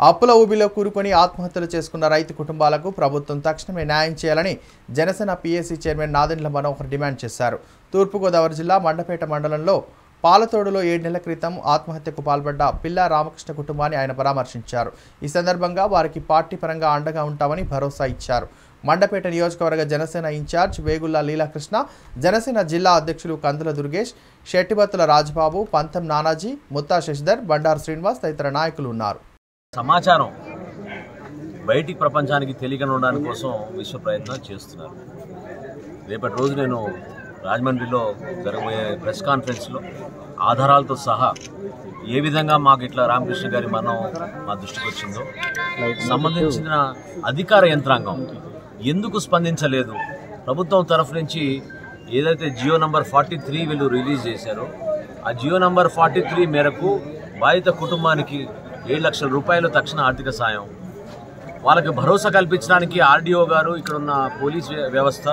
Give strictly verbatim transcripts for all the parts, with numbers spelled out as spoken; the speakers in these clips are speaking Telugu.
అప్పుల ఊబిలో కూరుకొని ఆత్మహత్యలు చేసుకున్న రైతు కుటుంబాలకు ప్రభుత్వం తక్షణమే న్యాయం చేయాలని Janasena PAC chairman Nadendla Manohar demand చేశారు. తూర్పుగోదావరి జిల్లా మండపేట మండలంలో పాలతోడులో ఏడు నెలల క్రితం ఆత్మహత్యకు పాల్పడ్డ పిల్లా రామకృష్ణ కుటుంబాన్ని ఆయన పరామర్శించారు. ఈ సందర్భంగా వారికి పార్టీ పరంగా అండగా ఉంటామని భరోసా ఇచ్చారు. మండపేట నియోజకవర్గ జనసేన ఇన్ఛార్జ్ వేగుల్లా లీలాకృష్ణ, జనసేన జిల్లా అధ్యక్షులు కందుల దుర్గేష్, షెట్టిబత్తుల రాజబాబు, పంతం నానాజీ, ముత్తా శశిధర్, బండారు శ్రీనివాస్ తదితర నాయకులు ఉన్నారు. సమాచారం బయటికి ప్రపంచానికి తెలియకనడానికి కోసం విశ్వ ప్రయత్నాలు చేస్తున్నారు. రేపటి రోజు నేను రాజమండ్రిలో జరగబోయే ప్రెస్ కాన్ఫరెన్స్లో ఆధారాలతో సహా ఏ విధంగా మాకు ఇట్లా రామకృష్ణ గారి మరణం మా దృష్టికి వచ్చిందో సంబంధించిన అధికార యంత్రాంగం ఎందుకు స్పందించలేదు, ప్రభుత్వం తరఫు నుంచి ఏదైతే జియో నంబర్ ఫార్టీ త్రీ వీళ్ళు రిలీజ్ చేశారో ఆ జియో నంబర్ ఫార్టీ త్రీ మేరకు బాధిత కుటుంబానికి ఏడు లక్షల రూపాయలు తక్షణ ఆర్థిక సాయం, వాళ్ళకి భరోసా కల్పించడానికి ఆర్డీఓ గారు, ఇక్కడున్న పోలీస్ వ్యవస్థ,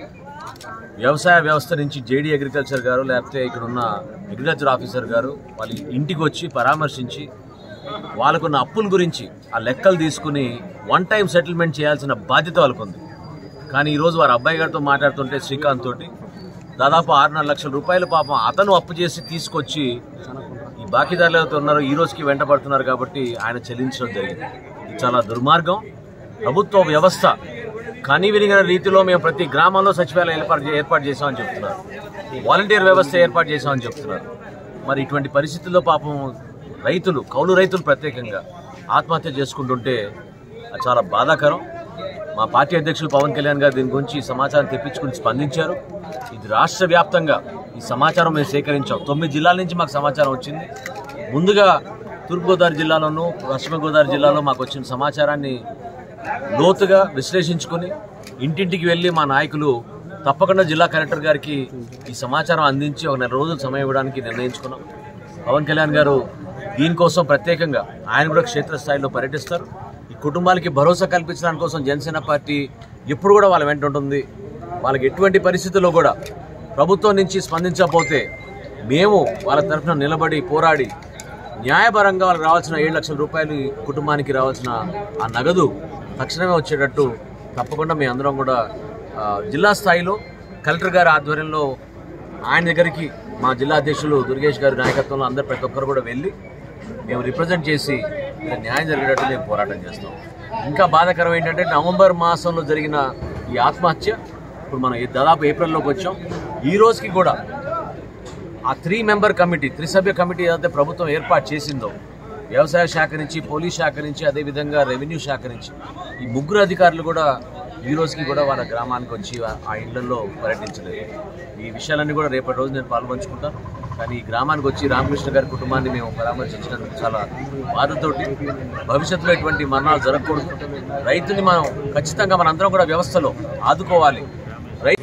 వ్యవసాయ వ్యవస్థ నుంచి జేడీ అగ్రికల్చర్ గారు, లేకపోతే ఇక్కడున్న అగ్రికల్చర్ ఆఫీసర్ గారు వాళ్ళ ఇంటికి వచ్చి పరామర్శించి వాళ్ళకున్న అప్పుల గురించి ఆ లెక్కలు తీసుకుని వన్ టైం సెటిల్మెంట్ చేయాల్సిన బాధ్యత వాళ్ళకుంది. కానీ ఈరోజు వారి అబ్బాయి గారితో మాట్లాడుతుంటే శ్రీకాంత్ తోటి దాదాపు ఆరున్నర లక్షల రూపాయలు పాపం అతను అప్పు చేసి తీసుకొచ్చి ఈ బాకీదారులు ఎవరైతే ఉన్నారో ఈ రోజుకి వెంటబడుతున్నారు కాబట్టి ఆయన చెల్లించడం జరిగింది. ఇది చాలా దుర్మార్గం. ప్రభుత్వ వ్యవస్థ కనివిరిగిన రీతిలో మేము ప్రతి గ్రామంలో సచివాలయం ఏర్పాటు ఏర్పాటు చేసామని చెప్తున్నారు, వాలంటీర్ వ్యవస్థ ఏర్పాటు చేసామని చెప్తున్నారు. మరి ఇటువంటి పరిస్థితుల్లో పాపం రైతులు, కౌలు రైతులు ప్రత్యేకంగా ఆత్మహత్య చేసుకుంటుంటే చాలా బాధాకరం. మా పార్టీ అధ్యక్షులు పవన్ కళ్యాణ్ గారు దీని గురించి సమాచారం తెప్పించుకుని స్పందించారు. ఇది రాష్ట్ర వ్యాప్తంగా ఈ సమాచారం మేము సేకరించాం. తొమ్మిది జిల్లాల నుంచి మాకు సమాచారం వచ్చింది. ముందుగా తూర్పుగోదావరి జిల్లాలోనూ పశ్చిమ గోదావరి జిల్లాలో మాకు వచ్చిన సమాచారాన్ని లోతుగా విశ్లేషించుకొని ఇంటింటికి వెళ్ళి మా నాయకులు తప్పకుండా జిల్లా కలెక్టర్ గారికి ఈ సమాచారం అందించి ఒక నెల రోజులు సమయం ఇవ్వడానికి నిర్ణయించుకున్నాం. పవన్ కళ్యాణ్ గారు దీనికోసం ప్రత్యేకంగా ఆయన కూడా క్షేత్రస్థాయిలో పర్యటిస్తారు. ఈ కుటుంబాలకి భరోసా కల్పించడానికి కోసం జనసేన పార్టీ ఎప్పుడు కూడా వాళ్ళ వెంట ఉంటుంది. వాళ్ళకి ఎటువంటి పరిస్థితుల్లో కూడా ప్రభుత్వం నుంచి స్పందించకపోతే మేము వాళ్ళ తరఫున నిలబడి పోరాడి న్యాయపరంగా వాళ్ళకి రావాల్సిన ఏడు లక్షల రూపాయలు కుటుంబానికి రావాల్సిన ఆ నగదు తక్షణమే వచ్చేటట్టు తప్పకుండా మేము అందరం కూడా జిల్లా స్థాయిలో కలెక్టర్ గారి ఆధ్వర్యంలో ఆయన దగ్గరికి మా జిల్లా అధ్యక్షులు దుర్గేష్ గారి నాయకత్వంలో అందరు ప్రతి ఒక్కరు కూడా వెళ్ళి మేము రిప్రజెంట్ చేసి న్యాయం జరిగేటట్టు మేము పోరాటం చేస్తాం. ఇంకా బాధాకరం ఏంటంటే నవంబర్ మాసంలో జరిగిన ఈ ఆత్మహత్య ఇప్పుడు మనం దాదాపు ఏప్రిల్లోకి వచ్చాం. ఈ రోజుకి కూడా ఆ త్రీ మెంబర్ కమిటీ, త్రిసభ్య కమిటీ ఏదైతే ప్రభుత్వం ఏర్పాటు చేసిందో వ్యవసాయ శాఖ నుంచి, పోలీస్ శాఖ నుంచి, అదేవిధంగా రెవెన్యూ శాఖ నుంచి ఈ ముగ్గురు అధికారులు కూడా ఈ రోజుకి కూడా వాళ్ళ గ్రామానికి వచ్చి ఆ ఇళ్లలో పర్యటించలేదు. ఈ విషయాలన్నీ కూడా రేపటి రోజు నేను పాల్పంచుకుంటాను. కానీ ఈ గ్రామానికి వచ్చి రామకృష్ణ గారి కుటుంబాన్ని మేము పరామర్శించడానికి చాలా బాధతోటి భవిష్యత్తులో ఎటువంటి మరణాలు జరగకూడదు. రైతుని మనం ఖచ్చితంగా మనందరం కూడా వ్యవస్థలో ఆదుకోవాలి. రైతు